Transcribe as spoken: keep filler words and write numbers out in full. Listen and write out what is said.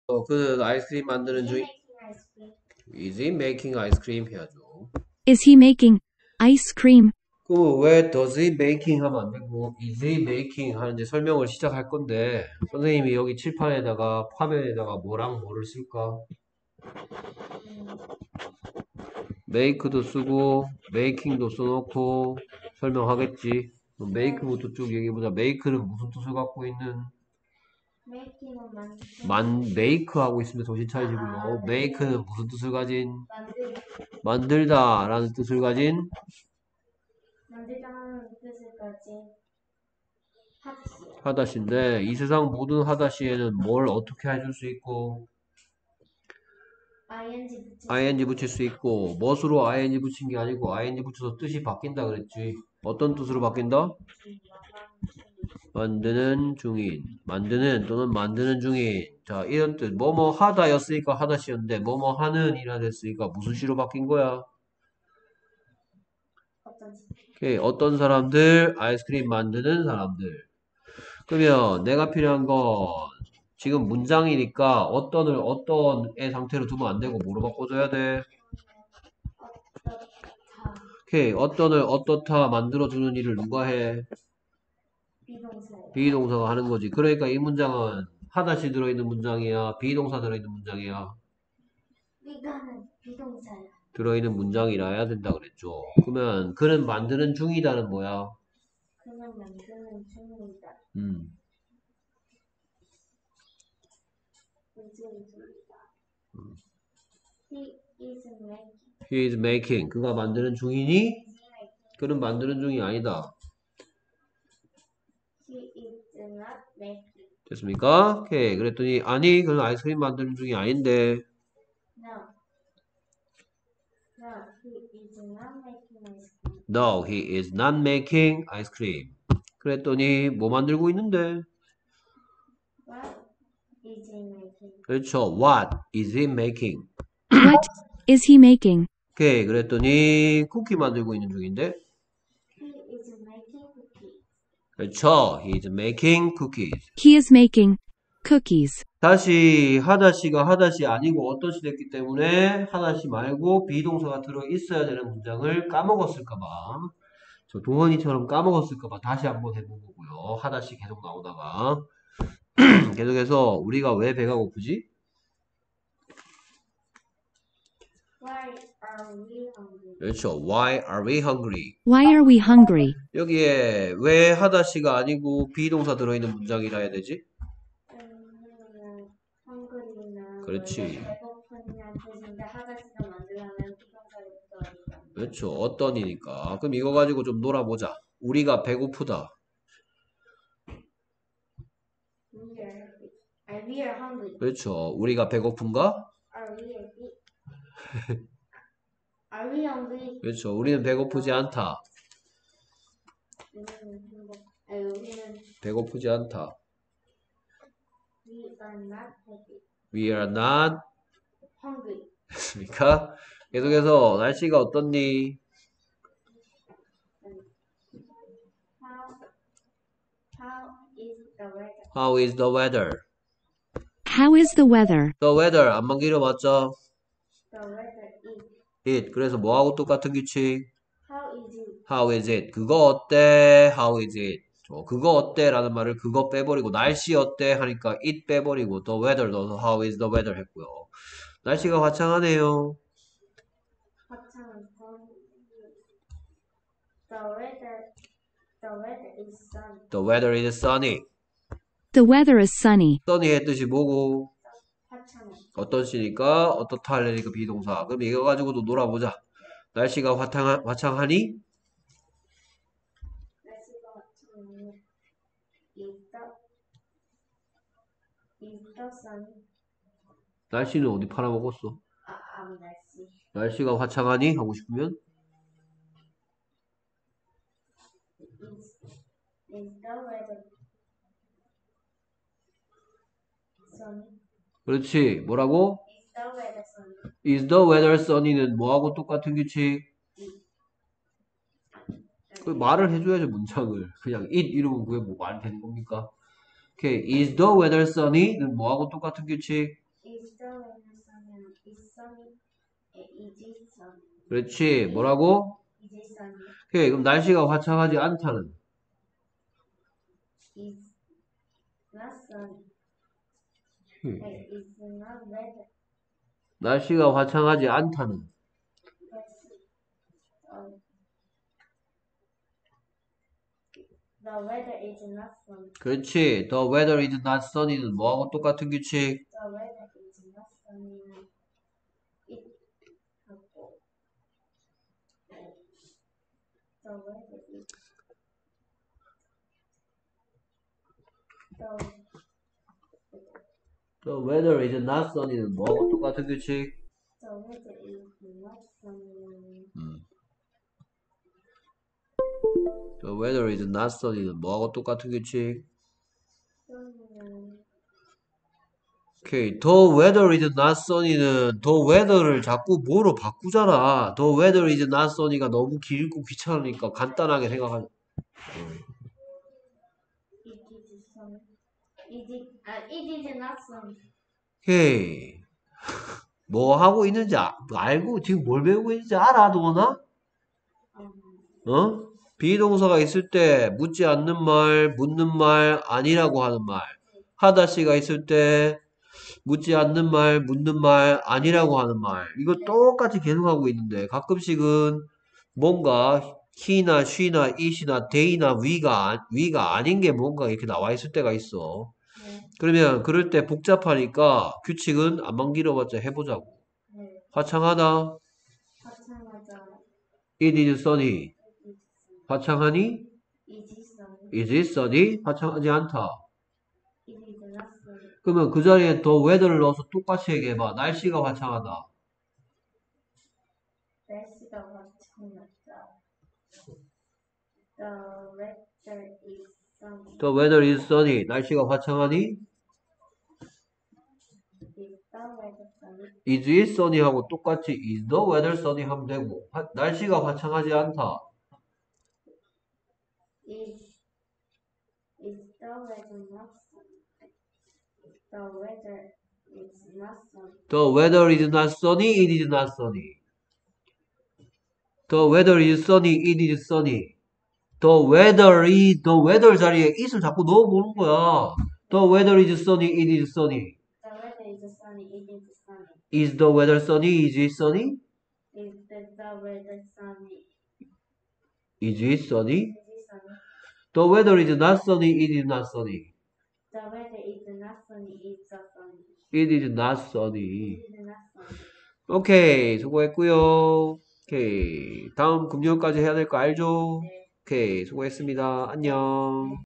어, 그는 아이스크림 만드는 중, is he making ice cream 해야죠. Is he making ice cream? 그럼 왜 does he making 하면 안 되고 is he making 하는지 설명을 시작할 건데 선생님이 여기 칠판에다가 화면에다가 뭐랑 뭐를 쓸까? make도 쓰고 making도 써놓고 설명하겠지. 그럼 make부터 쭉 얘기해보자. make는 무슨 뜻을 갖고 있는? make는 만 만 make 하고 있으면 정신 차리시고요. make는 무슨 뜻을 가진? 만들다 라는 뜻을 가진 만들다는 뜻을 가진 하지. 하다시인데 이 세상 모든 하다시에는 뭘 어떻게 해줄 수 있고 ing 붙일 ing 붙일 수 있고 멋으로 ing 붙인 게 아니고 ing 붙여서 뜻이 바뀐다 그랬지. 어떤 뜻으로 바뀐다? 만드는 중인, 만드는 또는 만드는 중인. 자, 이런 뜻. 뭐뭐 하다였으니까 하다시였는데 뭐뭐 하는 이라 됐으니까 무슨 시로 바뀐 거야? 어떤 오케이. 어떤 사람들? 아이스크림 만드는 사람들. 그러면 내가 필요한 건 지금 문장이니까 어떤을 어떤의 상태로 두면 안 되고 뭐로 바꿔줘야 돼? 어떻다 오케이. 어떤을 어떻다 만들어주는 일을 누가 해? 비동사예요. 비동사가 하는 거지. 그러니까 이 문장은 하다시 들어있는 문장이야? 비동사 들어있는 문장이야? 이거는 비동사예요. 들어있는 문장이라 해야 된다 그랬죠. 그러면 그는 만드는 중이다는 뭐야? 그는 만드는 중입니다. 음. He is making. He is making. 그가 만드는 중이니? 그는 만드는 중이 아니다. He is not making. 됐습니까? 오케이. 그랬더니 아니 그는 아이스크림 만드는 중이 아닌데 No. No, he is not making ice cream. No, he is not making ice cream. 그랬더니 뭐 만들고 있는데? What is he making? 그렇죠. What is he making? What is he making? 오케이. 그랬더니 쿠키 만들고 있는 중인데? He is making cookies. 그렇죠. He is making cookies. He is making cookies. 다시 하다시가 하다시 아니고 어떤 시 됐기 때문에 하다시 말고 비동사가 들어있어야 되는 문장을 까먹었을까봐 저 동원이처럼 까먹었을까봐 다시 한번 해본 거고요. 하다시 계속 나오다가 계속해서 우리가 왜 배가 고프지? Why are we hungry? 그렇죠. Why are we hungry? Why are we hungry? 여기에 왜 하다시가 아니고 비동사 들어있는 문장이라 해야 되지? 음, hungry는 그렇지. 원래 배고픈이란 뜻인데 하다시가 만들려면 비동사를 붙여야 그렇죠. 어떤이니까. 그럼 이거 가지고 좀 놀아보자. 우리가 배고프다. We are, are we are hungry. 그렇죠. 우리가 배고픈가? Are we hungry? Are we hungry? 그렇죠. 우리는 배고프지 않다. 우리는 행복. 아, 우리는 배고프지 않다. we are not happy. We are not Hungry. 됐습니까? 계속해서 날씨가 어떻니? How how is the weather? How is the weather? How is the weather? The weather 안만 길어봤죠? The weather is. It 그래서 뭐하고 똑같은 규칙? How is it? How is it? 그거 어때? How is it? 저 그거 어때? 라는 말을 그거 빼버리고 날씨 어때? 하니까 it 빼버리고 the weather 넣어서 how is the weather 했고요. 날씨가 화창하네요. 화창한 The weather. The weather is sunny. The weather is sunny. The weather is sunny. sunny의 뜻이 뭐고? 화창한. 어떤 시니까 어떻다 하려니까 비동사. 그럼 이거 가지고도 놀아보자. 날씨가 화창하, 화창하니? 날씨가 화창하니. Is the is the sun. 날씨는 어디 팔아먹었어? 아, 아, 날씨. 날씨가 화창하니? 하고 싶으면 Is is the weather sunny? 그렇지. 뭐라고? Is the weather sunny? Is the weather sunny는 뭐하고 똑같은 규칙? 그 말을 해줘야죠 문장을. 그냥 it 이러면 그게 뭐 말이 되는 겁니까? 오케이. Is the weather sunny는 뭐하고 똑같은 규칙? is it sunny? 그렇지. 뭐라고? Is it sunny? 오케이. 그럼 날씨가 화창하지 않다는. Is not sunny. 음. Hey, is not weather. 날씨가 화창하지 않다는. Um, the weather is not sunny. 그렇지. The weather is not sunny는 뭐하고 똑같은 규칙? The weather is not sunny. It 하고 the weather is the The weather is not sunny는 뭐하고 똑같은 규칙? the weather is not sunny. 음. The weather is not sunny는 뭐하고 똑같은 규칙? sunny. 오케이. The weather is not sunny는 the weather를 자꾸 뭐로 바꾸잖아. The weather is not sunny가 너무 길고 귀찮으니까 간단하게 생각하자. It is sunny. It is uh, it is not sunny. 오케이. 뭐 하고 있는지 아- 알고 지금 뭘 배우고 있는지 알아, 도나? Um, 어? 비동사가 있을 때 묻지 않는 말, 묻는 말, 아니라고 하는 말. 하다시가 있을 때 묻지 않는 말, 묻는 말, 아니라고 하는 말. 이거 똑같이 계속하고 있는데 가끔씩은 뭔가 he나 she나 it이나 they나 we가, 아- we가 아닌 게 뭔가 이렇게 나와 있을 때가 있어. 네, 그러면 그럴 때 복잡하니까 규칙은 안만 길어봤자 해보자고. 네. 화창하다. 화창하다. It is sunny. It is sunny. 화창하니? It is sunny. Is it sunny? 화창하지 않다. It is not sunny. 그러면 그 자리에 더 weather를 넣어서 똑같이 얘기해봐. 날씨가 화창하다. 날씨가 화창하다. The weather is sunny. The weather is sunny. 날씨가 화창하니? Is the weather sunny? Is it sunny 하고 똑같이 is the weather sunny 하면 되고 화- 날씨가 화창하지 않다. Is is the weather not sunny? The weather is not sunny. The weather is not sunny. It is not sunny. The weather is sunny. It is sunny. The weather is the weather 자리에 it을 자꾸 넣어보는 거야. The weather is sunny. It is sunny. The weather is sunny. It is sunny. Is the weather sunny? Is it sunny? Is the, the weather sunny? Is it sunny? Is it sunny? The weather is not sunny. It is not sunny. The weather is not sunny. It's a sunny. It is not sunny. It is not sunny. 오케이, 수고했고요. 오케이, 다음 금요일까지 해야 될 거 알죠? 네. 오케이, 수고했습니다. 안녕.